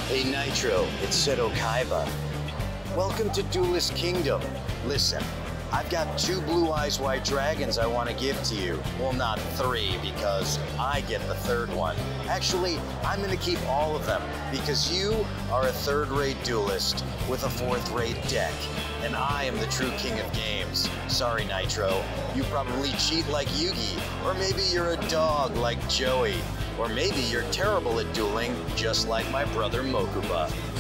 Hey Nitro, it's Seto Kaiba. Welcome to Duelist Kingdom. Listen, I've got 2 blue eyes white dragons I want to give to you. Well, not 3, because I get the 3rd one. Actually, I'm going to keep all of them, because you are a 3rd-rate duelist with a 4th-rate deck. And I am the true king of games. Sorry, Nitro. You probably cheat like Yugi, or maybe you're a dog like Joey. Or maybe you're terrible at dueling, just like my brother Mokuba.